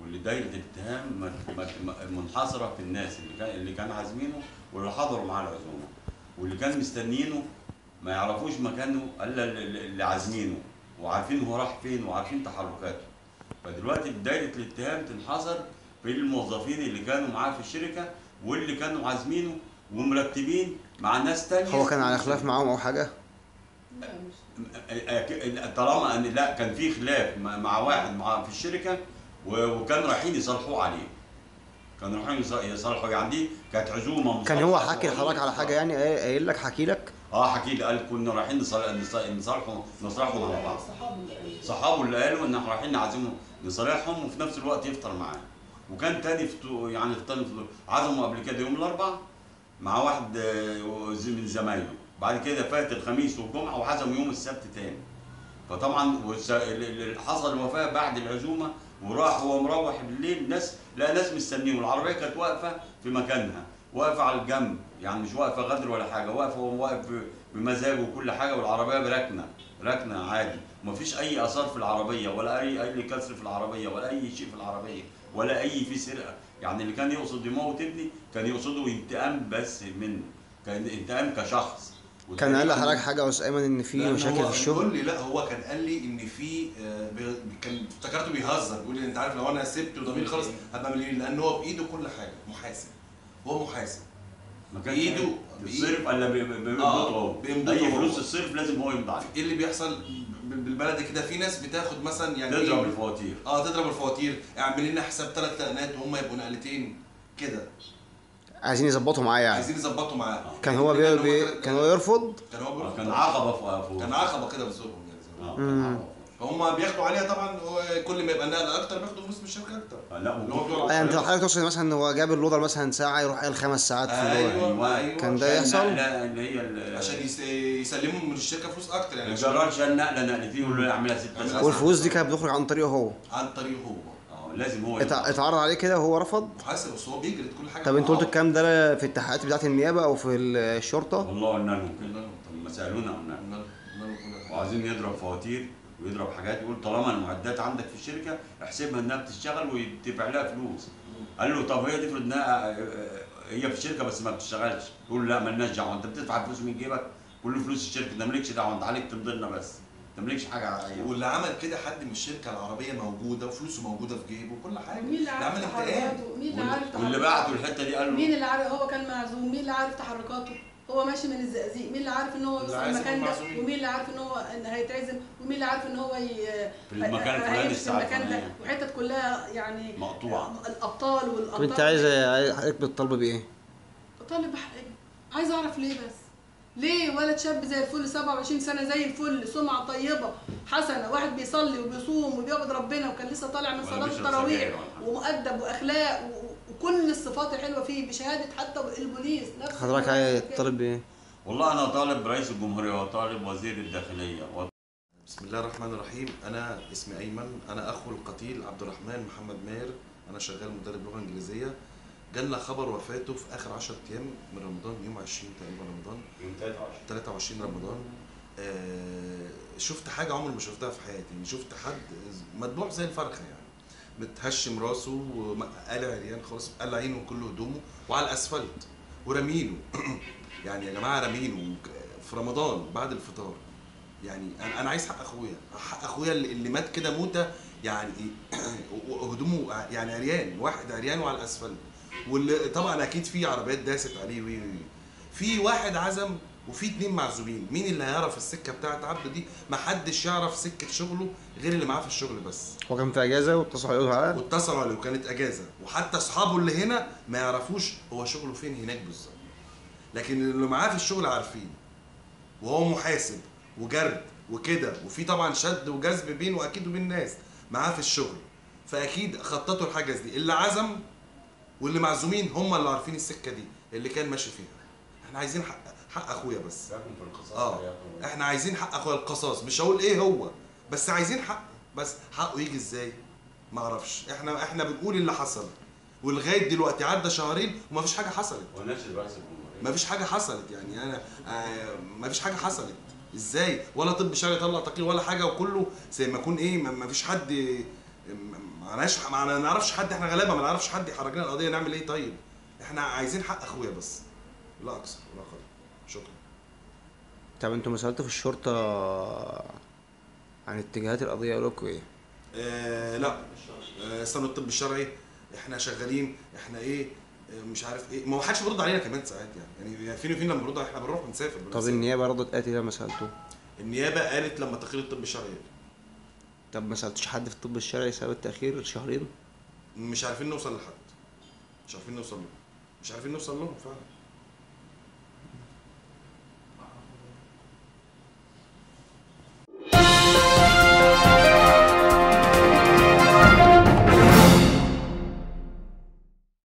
واللي دايره الاتهام منحصره في الناس اللي كان عازمينه واللي حضروا معاه العزومه، واللي كان مستنيينه ما يعرفوش مكانه الا اللي عازمينه وعارفين هو راح فين وعارفين تحركاته. فدلوقتي دايره الاتهام تنحصر في الموظفين اللي كانوا معاه في الشركه واللي كانوا عازمينه ومرتبين مع ناس تانية. هو كان على خلاف معاهم او حاجه؟ طالما ان لا كان في خلاف مع واحد في الشركه وكانوا رايحين يصالحوه عليه. كانوا رايحين يصالحوا يعني دي كانت عزومه. كان هو حكي لحضرتك على حاجه يعني قايل لك حكي لك؟ حكي لي، قال كنا رايحين نصالحوا مع بعض. صحابه اللي قالوا ان احنا رايحين نعزمهم نصالحهم وفي نفس الوقت يفطر معاه. وكان تاني يعني عزمه قبل كده يوم الاربعاء مع واحد من زمايله، بعد كده فات الخميس والجمعه وعزموا يوم السبت تاني. فطبعا حصل الوفاه بعد العزومه وراح هو مروح بالليل، ناس مستنيه، والعربيه كانت واقفه في مكانها، واقفه على الجنب، يعني مش واقفه غدر ولا حاجه، واقفه وهو واقف بمزاجه وكل حاجه، والعربيه راكنه عادي، ومفيش اي اثار في العربيه ولا اي كسر في العربيه ولا اي شيء في العربيه ولا اي في سرقه. يعني اللي كان يقصد يموت ابني كان يقصده انتقام بس منه، كان انتقام كشخص. كان قال لحضرتك حاجه يا استاذ ايمن ان في مشاكل في الشغل؟ بيقول لي لا، هو كان قال لي ان في كان افتكرته بيهزر، بيقول لي انت عارف لو انا سبت وضميري خالص هبقى مليونير، لان هو بايده كل حاجه، محاسب، هو محاسب. ما كانش بايده الصرف الا بيمضوا هو، اي فلوس الصرف لازم هو يمضي عليه. ايه اللي بيحصل بالبلدي كده؟ في ناس بتاخد مثلا يعني تضرب الفواتير، تضرب الفواتير، اعمل لنا حساب 3 نقلات وهم يبقوا نقلتين كده، عايزين يظبطوا معاه يعني. عايزين يظبطوا معاه. كان هو كان هو يرفض؟ كان عقبه فوق، كان عقبه كده بزورهم يعني. هم بياخدوا عليها طبعا، كل ما يبقى النقل اكتر بياخدوا فلوس من الشركه اكتر. لا انت حضرتك تقصد مثلا ان هو جاب اللودر مثلا ساعه يروح قال 5 ساعات في اللودر؟ أيوة. كان ده يحصل؟ لا اللي هي عشان يسلموا من الشركه فلوس اكتر يعني. الجرار شال نقلتين يقول له اعملها 6 ساعات، والفلوس دي كانت بتخرج عن طريقه هو؟ عن طريقه هو. لازم هو اتعرض عليه كده وهو رفض؟ محاسب، بس هو بيجري كل حاجه. طب انتوا قلتوا الكلام ده في التحقيقات بتاعت النيابه او في الشرطه؟ والله قلنا لهم كده، لما سالونا قلنا لهم وعايزين يضرب فواتير ويضرب حاجات، يقول طالما المعدات عندك في الشركه احسبها انها بتشتغل ويدفع لها فلوس. قال له طب هي تفرض انها هي في الشركه بس ما بتشتغلش، يقول لا مالناش دعوه، انت بتدفع فلوس من جيبك، كل فلوس الشركه انت مالكش دعوه، انت عليك تمضي لنا بس، انت مالكش حاجه على واللي عمل كده حد من الشركه، العربيه موجوده وفلوسه موجوده في جيبه وكل حاجه. مين اللي عارف تحركاته؟ مين اللي عارف واللي بعته الحته دي قال له مين اللي عارف؟ هو كان معزوم، مين اللي عارف تحركاته؟ هو ماشي من الزقازيق، مين اللي عارف ان هو يوصل المكان ده؟ ومين اللي عارف ان هو هيتعزم؟ ومين اللي عارف ان هو في المكان الفلاني في المكان ده؟ وحتت كلها يعني مقطوعه، الابطال والابطال. طب انت عايز حضرتك بتطالب بايه؟ بطالب عايز اعرف ليه بس؟ ليه ولد شاب زي الفل 27 سنه زي الفل، سمعه طيبه حسنه، واحد بيصلي وبيصوم وبيعبد ربنا وكان لسه طالع من صلاه التراويح ومؤدب واخلاق وكل الصفات الحلوه فيه بشهاده حتى البوليس نفسه. حضرتك عايز تطالب بايه؟ والله انا طالب رئيس الجمهوريه وطالب وزير الداخليه بسم الله الرحمن الرحيم. انا اسمي ايمن، انا اخو القتيل عبد الرحمن محمد ماهر، انا شغال مدرب لغه انجليزيه. جالنا خبر وفاته في اخر 10 ايام من رمضان، يوم 20 تقريبا رمضان، يوم 23 رمضان. شفت حاجه عمري ما شفتها في حياتي، يعني شفت حد مدبوح زي الفرخه، يعني متهشم راسه قلع عريان خالص، قلع عينه وكل هدومه وعلى الاسفلت ورمينه. يعني يا جماعه رمينه في رمضان بعد الفطار. يعني انا عايز حق اخويا، حق اخويا اللي مات كده موته يعني هدومه يعني عريان، واحد عريان وعلى الاسفلت، واللي طبعا اكيد في عربيات داست عليه في واحد عزم وفي 2 معزومين. مين اللي هيعرف السكه بتاعت عبده دي؟ محدش يعرف سكه شغله غير اللي معاه في الشغل بس. هو كان في اجازه واتصلوا عليه وكانت اجازه، وحتى اصحابه اللي هنا ما يعرفوش هو شغله فين هناك بالظبط، لكن اللي معاه في الشغل عارفين. وهو محاسب وجرد وكده، وفي طبعا شد وجذب بينه واكيد وبين الناس معاه في الشغل، فاكيد خططوا الحاجز دي. اللي عزم واللي معزومين هم اللي عارفين السكه دي اللي كان ماشي فيها. احنا عايزين حق اخويا بس. احنا عايزين حق اخويا القصاص، مش هقول ايه هو، بس عايزين حق. بس حقه يجي ازاي؟ ما اعرفش. احنا بنقول اللي حصل، ولغايه دلوقتي عدى شهرين ومفيش حاجه حصلت. مفيش حاجه حصلت، يعني انا مفيش حاجه حصلت. ازاي؟ ولا طب شرعي طلع تقرير ولا حاجه، وكله زي ما يكون ايه، مفيش حد ما نعرفش حد، احنا غلابه ما نعرفش حد يحرج لنا القضيه، نعمل ايه طيب؟ احنا عايزين حق اخويا بس، لا اكثر ولا اقل. شكرا. طب انتوا ما سالتوا في الشرطه عن اتجاهات القضيه؟ قالوا لكم ايه؟ لا استنوا الطب الشرعي، احنا شغالين، احنا ايه مش عارف ايه، ما حدش بيرد علينا كمان ساعات يعني فين وفين لما بنرد، احنا بنروح بنسافر. طب النيابه ردت قالت ايه لما سالتوه؟ النيابه قالت لما تقرير الطب الشرعي. طب ما سالتوش حد في الطب الشرعي سبب التاخير شهرين؟ مش عارفين نوصل لحد، مش عارفين نوصل لهم، مش عارفين نوصل لهم فعلا.